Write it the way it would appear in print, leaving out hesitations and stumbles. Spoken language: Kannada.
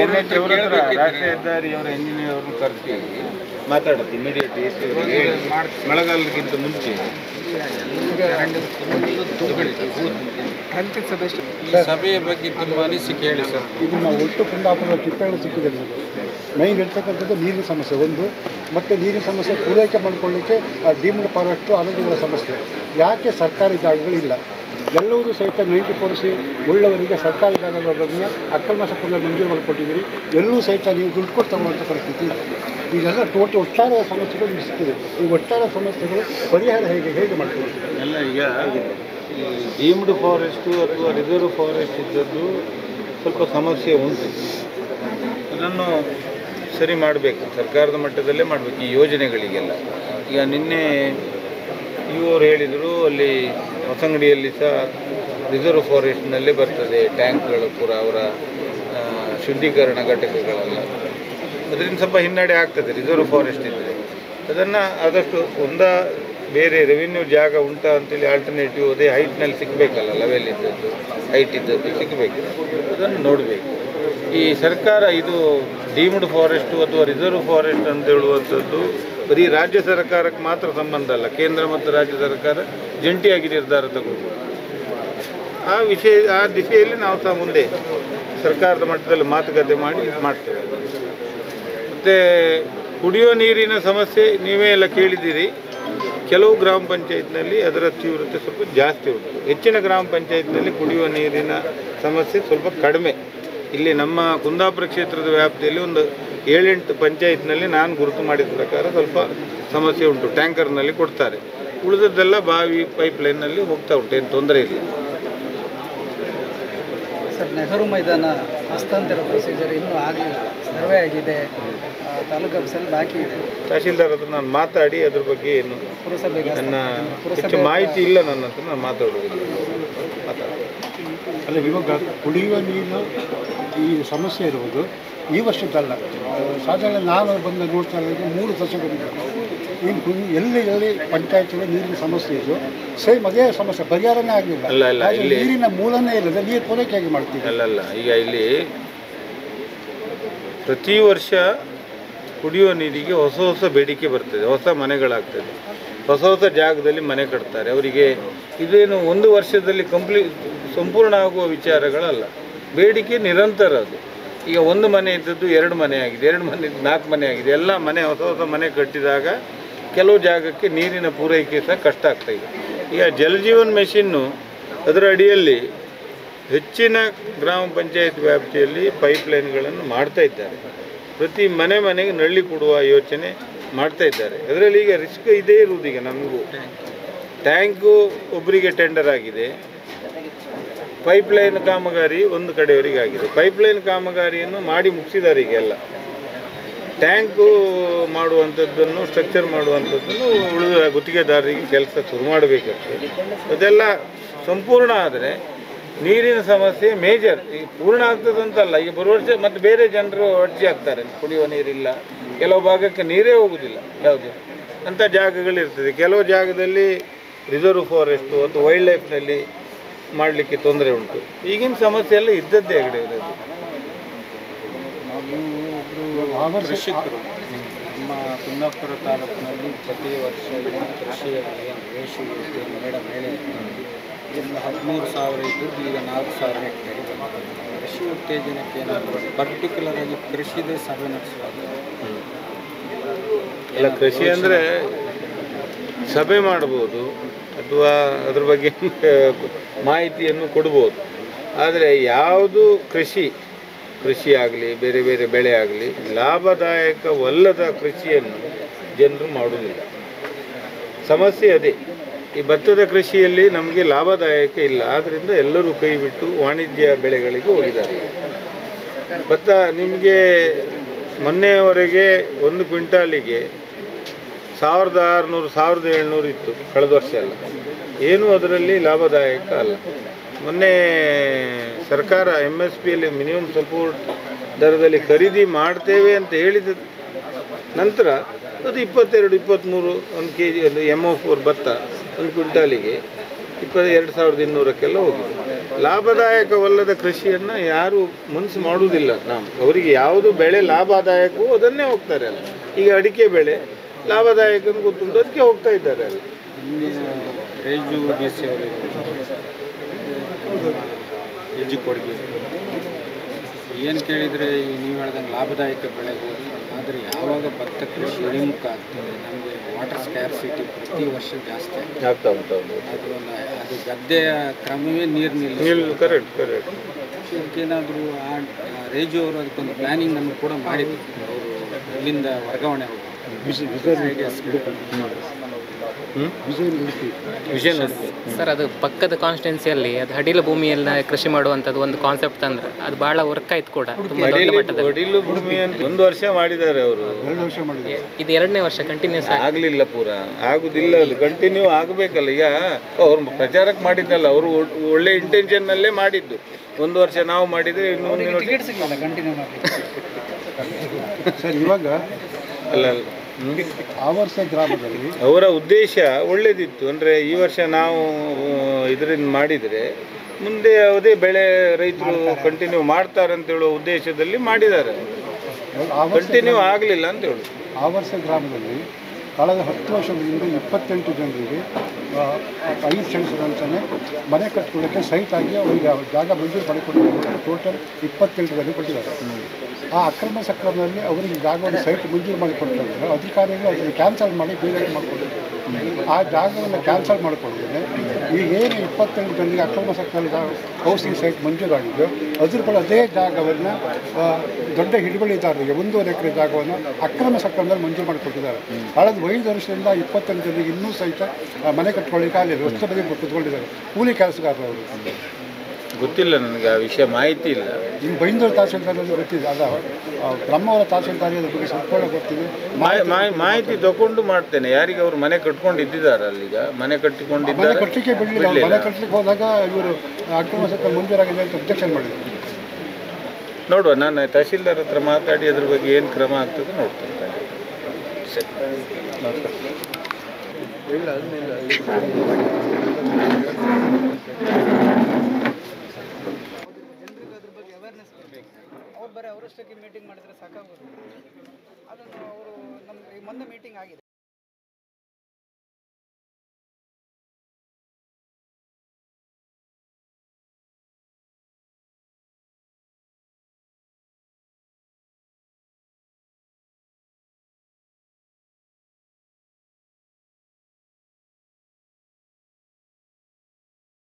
NH ಅವರ ಹತ್ರ ರಾಷ್ಟ್ರೀಯ ಹೆದ್ದಾರಿ ಅವರ ಇಂಜಿನಿಯರ್ ಅವ್ರನ್ನ ಕರೆಸಿ ಮಾತಾಡುತ್ತೆ ಇಮಿಡಿಯೇಟ್ ಎಷ್ಟು ಹೇಳಿ ಮಳೆಗಾಲಕ್ಕಿಂತ ಮುಂಚೆ ಸಭೆಯ ಬಗ್ಗೆ ತುಂಬ ಅನಿಸಿಕೆ ಹೇಳಿ ಸರ್. ಇದನ್ನು ಒಟ್ಟು ಕುಂದಾಪುರದ ಕಿತ್ತಳೆ ಸಿಕ್ಕಿದೆ ನಮಗೆ. ಮೈನ್ ಇರ್ತಕ್ಕಂಥದ್ದು ನೀರಿನ ಸಮಸ್ಯೆ ಒಂದು, ಮತ್ತು ನೀರಿನ ಸಮಸ್ಯೆ ಪೂರೈಕೆ ಮಾಡಿಕೊಳ್ಳಿಕ್ಕೆ ಡೀಮ್ಡ್ ಫಾರೆಸ್ಟು ಅರಣ್ಯಗಳ ಸಮಸ್ಯೆ. ಯಾಕೆ ಸರ್ಕಾರಿ ಜಾಗಗಳಿಲ್ಲ? ಎಲ್ಲರೂ ಸಹಿತ 94C ಉಳ್ಳವರಿಗೆ ಸರ್ಕಾರಿ ಜಾಗಗಳನ್ನು ಅಕ್ರಮ ಸಂಪೂರ್ಣ ಮಂಜೂರು ಮಾಡಿಕೊಟ್ಟಿದ್ದೀರಿ. ಎಲ್ಲರೂ ಸಹಿತ ನೀವು ದುಡ್ಡು ಕೊಟ್ಟು ತಗೊಳ್ಳುವಂಥ ಪರಿಸ್ಥಿತಿ. ಇದೆಲ್ಲ ಒಟ್ಟಾರೆ ಸಮಸ್ಯೆಗಳು ಸಿಕ್ಕಿದೆ. ಈ ಒಟ್ಟಾರೆ ಸಮಸ್ಯೆಗಳು ಪರಿಹಾರ ಹೇಗೆ ಮಾಡ್ತೀವಿ? ಎಲ್ಲ ಈಗ ಡೀಮ್ಡ್ ಫಾರೆಸ್ಟು ಅಥವಾ ರಿಸರ್ವ್ ಫಾರೆಸ್ಟ್ ಇದ್ದದ್ದು ಸ್ವಲ್ಪ ಸಮಸ್ಯೆ ಉಂಟು. ಅದನ್ನು ಸರಿ ಮಾಡಬೇಕು, ಸರ್ಕಾರದ ಮಟ್ಟದಲ್ಲೇ ಮಾಡಬೇಕು ಈ ಯೋಜನೆಗಳಿಗೆಲ್ಲ. ಈಗ ನಿನ್ನೆ ಇವರು ಹೇಳಿದರು ಅಲ್ಲಿ ಹೊಸಂಗಡಿಯಲ್ಲಿ ಸಹ ರಿಸರ್ವ್ ಫಾರೆಸ್ಟ್ನಲ್ಲೇ ಬರ್ತದೆ ಟ್ಯಾಂಕ್ಗಳು ಪೂರ ಅವರ ಶುದ್ಧೀಕರಣ ಘಟಕಗಳೆಲ್ಲ. ಅದರಿಂದ ಸ್ವಲ್ಪ ಹಿನ್ನಡೆ ಆಗ್ತದೆ ರಿಸರ್ವ್ ಫಾರೆಸ್ಟ್ ಇದ್ದರೆ. ಅದನ್ನು ಆದಷ್ಟು ಬೇರೆ ರೆವಿನ್ಯೂ ಜಾಗ ಉಂಟಾ ಅಂತೇಳಿ ಆಲ್ಟರ್ನೇಟಿವ್ ಅದೇ ಹೈಟ್ನಲ್ಲಿ ಸಿಗಬೇಕಲ್ಲ, ಲೆವೆಲ್ ಇದ್ದದ್ದು ಹೈಟ್ ಇದ್ದದ್ದು ಸಿಗಬೇಕು. ಅದನ್ನು ನೋಡಬೇಕು. ಈ ಸರ್ಕಾರ ಇದು ಡೀಮ್ಡ್ ಫಾರೆಸ್ಟು ಅಥವಾ ರಿಸರ್ವ್ ಫಾರೆಸ್ಟ್ ಅಂತ ಹೇಳುವಂಥದ್ದು ಬರೀ ರಾಜ್ಯ ಸರ್ಕಾರಕ್ಕೆ ಮಾತ್ರ ಸಂಬಂಧ ಅಲ್ಲ, ಕೇಂದ್ರ ಮತ್ತು ರಾಜ್ಯ ಸರ್ಕಾರ ಜಂಟಿಯಾಗಿ ನಿರ್ಧಾರ ತಗೊಳ್ಬೋದು. ಆ ದಿಶೆಯಲ್ಲಿ ನಾವು ಸಹ ಮುಂದೆ ಸರ್ಕಾರದ ಮಟ್ಟದಲ್ಲಿ ಮಾತುಕತೆ ಮಾಡಿ ಮಾಡ್ತೇವೆ. ಮತ್ತು ಕುಡಿಯುವ ನೀರಿನ ಸಮಸ್ಯೆ ನೀವೇ ಎಲ್ಲ ಕೇಳಿದ್ದೀರಿ. ಕೆಲವು ಗ್ರಾಮ ಪಂಚಾಯತ್ನಲ್ಲಿ ಅದರ ತೀವ್ರತೆ ಸ್ವಲ್ಪ ಜಾಸ್ತಿ ಉಂಟು. ಹೆಚ್ಚಿನ ಗ್ರಾಮ ಪಂಚಾಯತ್ನಲ್ಲಿ ಕುಡಿಯುವ ನೀರಿನ ಸಮಸ್ಯೆ ಸ್ವಲ್ಪ ಕಡಿಮೆ. ಇಲ್ಲಿ ನಮ್ಮ ಕುಂದಾಪುರ ಕ್ಷೇತ್ರದ ವ್ಯಾಪ್ತಿಯಲ್ಲಿ ಒಂದು 7-8 ಪಂಚಾಯತ್ನಲ್ಲಿ ನಾನು ಗುರುತು ಮಾಡಿದ ಪ್ರಕಾರ ಸ್ವಲ್ಪ ಸಮಸ್ಯೆ ಉಂಟು. ಟ್ಯಾಂಕರ್ನಲ್ಲಿ ಕೊಡ್ತಾರೆ, ಉಳಿದದ್ದೆಲ್ಲ ಬಾವಿ ಪೈಪ್ಲೈನ್ನಲ್ಲಿ ಹೋಗ್ತಾ ಉಂಟು, ಏನು ತೊಂದರೆ ಇಲ್ಲ. ಸರ್, ನೆಹರು ಮೈದಾನ ಹಸ್ತಾಂತರ ಪ್ರೊಸೀಜರ್ ಇನ್ನೂ ಆಗಲಿಲ್ಲ, ಸರ್ವೆ ಆಗಿದೆ, ತಾಲೂಕು ಆಫೀಸಲ್ಲಿ ಬಾಕಿ ಇದೆ. ತಹಶೀಲ್ದಾರ್ ಹತ್ರ ನಾನು ಮಾತಾಡಿ ಅದ್ರ ಬಗ್ಗೆ ಏನು ನನ್ನ ಹೆಚ್ಚು ಮಾಹಿತಿ ಇಲ್ಲ, ನನ್ನ ಹತ್ರ ನಾನು ಮಾತಾಡೋದಿಲ್ಲ. ಅಲ್ಲ, ಇವಾಗ ಕುಡಿಯುವ ನೀರಿನ ಈ ಸಮಸ್ಯೆ ಇರುವುದು ಈ ವರ್ಷದ್ದಲ್ಲ. ಸಾಧಾರಣ ನಾನು ಬಂದು ನೋಡ್ತಾ ಇರೋದು 3 ದಶಕದಿಂದ ಎಲ್ಲಿ ಪಂಚಾಯತ್ಗೆ ನೀರಿನ ಸಮಸ್ಯೆ ಇದು ಸೇಮ್ ಅದೇ ಸಮಸ್ಯೆ, ಪರಿಹಾರನೇ ಆಗಲಿಲ್ಲ. ನೀರಿನ ಮೂಲನೇ ಇಲ್ಲದೆ ನೀರು ಪೂರೈಕೆ ಹೇಗೆ ಮಾಡ್ತೀವಿ? ಅಲ್ಲಲ್ಲ, ಈಗ ಇಲ್ಲಿ ಪ್ರತಿ ವರ್ಷ ಕುಡಿಯುವ ನೀರಿಗೆ ಹೊಸ ಬೇಡಿಕೆ ಬರ್ತದೆ, ಹೊಸ ಮನೆಗಳಾಗ್ತದೆ, ಹೊಸ ಜಾಗದಲ್ಲಿ ಮನೆ ಕಟ್ತಾರೆ. ಅವರಿಗೆ ಇದೇನು ಒಂದು ವರ್ಷದಲ್ಲಿ ಸಂಪೂರ್ಣ ಆಗುವ ವಿಚಾರಗಳಲ್ಲ, ಬೇಡಿಕೆ ನಿರಂತರ. ಅದು ಈಗ 1 ಮನೆ ಇದ್ದದ್ದು 2 ಮನೆ ಆಗಿದೆ, 2 ಮನೆ 4 ಮನೆ ಆಗಿದೆ. ಎಲ್ಲ ಮನೆ ಹೊಸ ಮನೆ ಕಟ್ಟಿದಾಗ ಕೆಲವು ಜಾಗಕ್ಕೆ ನೀರಿನ ಪೂರೈಕೆ ಸಹ ಕಷ್ಟ ಆಗ್ತಾಯಿದೆ. ಈಗ ಜಲಜೀವನ್ ಮೆಷಿನ್ನು ಅದರ ಅಡಿಯಲ್ಲಿ ಹೆಚ್ಚಿನ ಗ್ರಾಮ ಪಂಚಾಯತ್ ವ್ಯಾಪ್ತಿಯಲ್ಲಿ ಪೈಪ್ಲೈನ್ಗಳನ್ನು ಮಾಡ್ತಾ ಇದ್ದಾರೆ. ಪ್ರತಿ ಮನೆಗೆ ನಳ್ಳಿ ಕೊಡುವ ಯೋಚನೆ ಮಾಡ್ತಾ ಇದ್ದಾರೆ. ಅದರಲ್ಲಿ ಈಗ ರಿಸ್ಕ್ ಇದೇ ಇರುವುದು. ಈಗ ನಮಗೂ ಟ್ಯಾಂಕು ಒಬ್ಬರಿಗೆ ಟೆಂಡರ್ ಆಗಿದೆ, ಪೈಪ್ಲೈನ್ ಕಾಮಗಾರಿ ಒಂದು ಕಡೆಯವರಿಗೆ ಆಗಿದೆ. ಪೈಪ್ಲೈನ್ ಕಾಮಗಾರಿಯನ್ನು ಮಾಡಿ ಮುಗಿಸಿದ್ದಾರೆ. ಈಗೆಲ್ಲ ಟ್ಯಾಂಕು ಮಾಡುವಂಥದ್ದನ್ನು, ಸ್ಟ್ರಕ್ಚರ್ ಮಾಡುವಂಥದ್ದನ್ನು ಉಳಿದ ಗುತ್ತಿಗೆದಾರರಿಗೆ ಕೆಲಸ ಶುರು ಮಾಡಬೇಕಾಗ್ತದೆ. ಅದೆಲ್ಲ ಸಂಪೂರ್ಣ ಆದರೆ ನೀರಿನ ಸಮಸ್ಯೆ ಮೇಜರ್ ಈಗ ಪೂರ್ಣ ಆಗ್ತದಂತಲ್ಲ. ಈಗ ಬರುವ ವರ್ಷ ಮತ್ತು ಬೇರೆ ಜನರು ಅರ್ಜಿ ಆಗ್ತಾರೆ, ಕುಡಿಯುವ ನೀರಿಲ್ಲ, ಕೆಲವು ಭಾಗಕ್ಕೆ ನೀರೇ ಹೋಗುವುದಿಲ್ಲ ಯಾವುದು ಅಂಥ ಜಾಗಗಳಿರ್ತದೆ. ಕೆಲವು ಜಾಗದಲ್ಲಿ ರಿಸರ್ವ್ ಫಾರೆಸ್ಟು ಅಥವಾ ವೈಲ್ಡ್ ಲೈಫ್ನಲ್ಲಿ ಮಾಡಲಿಕ್ಕೆ ತೊಂದರೆ ಉಂಟು. ಈಗಿನ ಸಮಸ್ಯೆ ಎಲ್ಲ ಇದ್ದದ್ದೇ ಆಗಡೆ ಇರೋದು. ಕೃಷಿಕರು ನಮ್ಮ ಕುಂದಾಪುರ ತಾಲೂಕಿನಲ್ಲಿ ಪ್ರತಿ ವರ್ಷ ಕೃಷಿಯಲ್ಲಿ ರೇಷು ಮೇಡಮ್ ಹೇಳಿ 13,000 ಇದ್ದು ಈಗ 4,000 ಹೆಕ್ಟೇರ್. ಕೃಷಿ ಉತ್ತೇಜನಕ್ಕೆ ಏನಾದರೂ ಪರ್ಟಿಕ್ಯುಲರ್ ಆಗಿ ಕೃಷಿದೇ ಸಭೆ ನಡೆಸುವಾಗ ಎಲ್ಲ ಕೃಷಿ ಅಂದರೆ ಸಭೆ ಮಾಡ್ಬೋದು ಅಥವಾ ಅದ್ರ ಬಗ್ಗೆ ಮಾಹಿತಿಯನ್ನು ಕೊಡ್ಬೋದು. ಆದರೆ ಯಾವುದು ಕೃಷಿ ಆಗಲಿ ಬೇರೆ ಬೇರೆ ಬೆಳೆ ಆಗಲಿ ಲಾಭದಾಯಕವಲ್ಲದ ಕೃಷಿಯನ್ನು ಜನರು ಮಾಡುವುದಿಲ್ಲ. ಸಮಸ್ಯೆ ಅದೇ. ಈ ಭತ್ತದ ಕೃಷಿಯಲ್ಲಿ ನಮಗೆ ಲಾಭದಾಯಕ ಇಲ್ಲ, ಆದ್ದರಿಂದ ಎಲ್ಲರೂ ಕೈ ಬಿಟ್ಟು ವಾಣಿಜ್ಯ ಬೆಳೆಗಳಿಗೆ ಹೋಗಿದ್ದಾರೆ. ಭತ್ತ ನಿಮಗೆ ಮೊನ್ನೆಯವರೆಗೆ 1 ಕ್ವಿಂಟಾಲಿಗೆ 1,600 1,700 ಇತ್ತು ಕಳೆದ ವರ್ಷ ಎಲ್ಲ. ಏನೂ ಅದರಲ್ಲಿ ಲಾಭದಾಯಕ ಅಲ್ಲ. ಮೊನ್ನೆ ಸರ್ಕಾರ MSPಯಲ್ಲಿ ಮಿನಿಮಮ್ ಸಪೋರ್ಟ್ ದರದಲ್ಲಿ ಖರೀದಿ ಮಾಡ್ತೇವೆ ಅಂತ ಹೇಳಿದ ನಂತರ ಅದು 22-23 1 kg MO4 ಭತ್ತ 1 ಕ್ವಿಂಟಾಲಿಗೆ 22,200ಕ್ಕೆಲ್ಲ ಹೋಗಿದೆ. ಲಾಭದಾಯಕವಲ್ಲದ ಕೃಷಿಯನ್ನು ಯಾರು ಮನಸ್ಸು ಮಾಡುವುದಿಲ್ಲ. ಅವರಿಗೆ ಯಾವುದು ಬೆಳೆ ಲಾಭದಾಯಕವೋ ಅದನ್ನೇ ಹೋಗ್ತಾರೆ ಅಲ್ಲ. ಈಗ ಅಡಿಕೆ ಬೆಳೆ ಲಾಭದಾಯಕ ಅಂತ ಗೊತ್ತುಂಟು, ಅದಕ್ಕೆ ಹೋಗ್ತಾ ಇದ್ದಾರೆ. ರೇಜು ಡಿ ಸಿ ಅವರು ಹೆಜ್ಜೆ ಕೊಡುಗೆ ಏನು ಕೇಳಿದರೆ ನೀವು ಹೇಳ್ದಂಗೆ ಲಾಭದಾಯಕ ಬೆಳೆಗಳು, ಆದರೆ ಯಾವಾಗ ಭತ್ತ ಕೃಷಿ ಇಳಿಮುಖ ಆಗ್ತದೆ, ನಮಗೆ ವಾಟರ್ ಸ್ಕ್ಯಾರ್ಸಿಟಿ ಪ್ರತಿ ವರ್ಷ ಜಾಸ್ತಿ ಆಗ್ತಾ ಉಂಟು. ಅದು ಗದ್ದೆಯ ಕ್ರಮವೇ ನೀರು ಕರೆಕ್ಟ್. ಅದಕ್ಕೇನಾದರೂ ಆ ರೇಜು ಅವರು ಅದಕ್ಕೊಂದು ಪ್ಲ್ಯಾನಿಂಗ್ ನಮಗೆ ಕೂಡ ಮಾಡಿದ್ರು. ಅವರು ಇಲ್ಲಿಂದ ವರ್ಗಾವಣೆ ಹೋಗಿ ಸರ್, ಅದು ಪಕ್ಕದ ಕಾನ್ಸ್ಟಿಟ್ಯೂನ್ಸಿಯಲ್ಲಿ ಅದು ಹಡಿಲು ಭೂಮಿಯನ್ನ ಕೃಷಿ ಮಾಡುವಂಥದ್ದು ಒಂದು ಕಾನ್ಸೆಪ್ಟ್ ತಂದ್ರೆ ಅದು ಭಾಳ ವರ್ಕ್ ಆಯ್ತು ಕೂಡ. ಹಡಿಲು ಭೂಮಿ ಅಂತ 1 ವರ್ಷ ಮಾಡಿದ್ದಾರೆ ಅವರು, 2 ವರ್ಷ ಮಾಡಿದ್ದಾರೆ. ಇದು 2ನೇ ವರ್ಷ ಕಂಟಿನ್ಯೂಸ್ ಆಗಲಿಲ್ಲ, ಪೂರ ಆಗುದಿಲ್ಲ. ಅದು ಕಂಟಿನ್ಯೂ ಆಗಬೇಕಲ್ಲ. ಈಗ ಅವ್ರು ಪ್ರಚಾರಕ್ಕೆ ಮಾಡಿದ್ದಲ್ಲ, ಅವರು ಒಳ್ಳೆ ಇಂಟೆನ್ಷನ್ನಲ್ಲೇ ಮಾಡಿದ್ದು. 1 ವರ್ಷ ನಾವು ಮಾಡಿದರೆ ಇನ್ನು ಟಿಕೆಟ್ ಸಿಗಲ್ಲ ಕಂಟಿನ್ಯೂ ಮಾಡಿ. ಸರ್, ಇವಾಗ ಅಲ್ಲ ಆವರ್ಸ ಗ್ರಾಮದಲ್ಲಿ ಅವರ ಉದ್ದೇಶ ಒಳ್ಳೇದಿತ್ತು. ಅಂದರೆ ಈ ವರ್ಷ ನಾವು ಇದರಿಂದ ಮಾಡಿದರೆ ಮುಂದೆ ಯಾವುದೇ ಬೆಳೆ ರೈತರು ಕಂಟಿನ್ಯೂ ಮಾಡ್ತಾರೆ ಅಂತ ಹೇಳುವ ಉದ್ದೇಶದಲ್ಲಿ ಮಾಡಿದ್ದಾರೆ. ಕಂಟಿನ್ಯೂ ಆಗಲಿಲ್ಲ ಅಂತ ಹೇಳಿ. ಆವರ್ಸ ಗ್ರಾಮದಲ್ಲಿ ಕಳೆದ 10 ವರ್ಷದ ಹಿಂದೆ 28 ಜನರಿಗೆ 5 ಸೆಂಟ್ಸ್ ಅಂತಲೇ ಮನೆ ಕಟ್ಕೊಳ್ಳೋಕ್ಕೆ ಸೈಟ್ ಆಗಿ ಅವರಿಗೆ ಜಾಗ ಮಂಜೂರು ಮಾಡಿಕೊಟ್ಟಿದ್ದಾರೆ. ಟೋಟಲ್ 28 ಜನ ಕೊಟ್ಟಿದ್ದಾರೆ. ಆ ಅಕ್ರಮ ಸಕ್ರಮದಲ್ಲಿ ಅವರಿಗೆ ಜಾಗವನ್ನು ಸೈಟ್ ಮಂಜೂರು ಮಾಡಿಕೊಟ್ಟಿದ್ದಾರೆ. ಅಧಿಕಾರಿಗಳು ಅದನ್ನು ಕ್ಯಾನ್ಸಲ್ ಮಾಡಿ ಬೇರೆ ಮಾಡಿಕೊಂಡಿದ್ದಾರೆ. ಆ ಜಾಗವನ್ನು ಕ್ಯಾನ್ಸಲ್ ಮಾಡಿಕೊಂಡಿದ್ದೇನೆ. ಈಗ ಏನು 28 ಜನರಿಗೆ ಅಕ್ರಮ ಸಕ್ರಮದ ಹೌಸಿಂಗ್ ಸೈಟ್ ಮಂಜೂರಾಗಿದ್ದು, ಅದ್ರ ಕೂಡ ಅದೇ ಜಾಗವನ್ನು ದೊಡ್ಡ ಹಿಡುವಳಿದಾರರಿಗೆ 1.5 ಎಕರೆ ಜಾಗವನ್ನು ಅಕ್ರಮ ಸಕ್ರಮದಲ್ಲಿ ಮಂಜೂರು ಮಾಡಿಕೊಟ್ಟಿದ್ದಾರೆ. ಕಳೆದ 5 ವರ್ಷದಿಂದ 28 ಜನರಿಗೆ ಇನ್ನೂ ಸಹಿತ ಮನೆ ಕಟ್ಕೊಳ್ಳಿಕ್ಕೆ ಆಗಲಿಲ್ಲ. ರಸ್ತೆ ಬದಿ ಕೂತ್ಕೊಂಡಿದ್ದಾರೆ. ಕೂಲಿ ಕೆಲಸಗಾರರು ಅವರು. ಗೊತ್ತಿಲ್ಲ ನನಗೆ, ಆ ವಿಷಯ ಮಾಹಿತಿ ಇಲ್ಲ. ಇನ್ನು ಬೈಂದೂರು ತಹಸೀಲ್ದಾರ್ ಗೊತ್ತಿದೆ, ಅದ ಬ್ರಹ್ಮವರ ತಹಸೀಲ್ದಾರ್ ಅದ್ರ ಬಗ್ಗೆ ಸಂಪೂರ್ಣ ಗೊತ್ತಿದೆ. ಮಾಹಿತಿ ತಗೊಂಡು ಮಾಡ್ತೇನೆ. ಯಾರಿಗೆ ಅವರು ಮನೆ ಕಟ್ಕೊಂಡಿದ್ದಾರೆ, ಅಲ್ಲೀಗ ಮನೆ ಕಟ್ಟಿಕೊಂಡಿದ್ದಾರೆ. ಮನೆ ಕಟ್ಟಲಿಕ್ಕೆ ಬಿಡಲಿಲ್ಲ. ಮನೆ ಕಟ್ಟಲಿಕ್ಕೆ ಹೋದಾಗ ಇವರು ಅಕ್ರಮ ಸಕ್ರಮ ಮಂಜೂರಾಗಿದೆ ಅಂತ ಅಬ್ಜೆಕ್ಷನ್ ಮಾಡಿದರು. ನೋಡುವ, ನಾನು ತಹಸೀಲ್ದಾರ್ ಹತ್ರ ಮಾತಾಡಿ ಅದ್ರ ಬಗ್ಗೆ ಏನು ಕ್ರಮ ಆಗ್ತದೆ ನೋಡ್ತೇನೆ. ಅವ್ರು ಬರೀ ಅವರಷ್ಟಕ್ಕೆ ಮೀಟಿಂಗ್ ಮಾಡಿದರೆ ಸಾಕಾಗೋದು. ಅದನ್ನು ಅವರು ನಮಗೆ ಮೊನ್ನೆ ಮೀಟಿಂಗ್ ಆಗಿದೆ.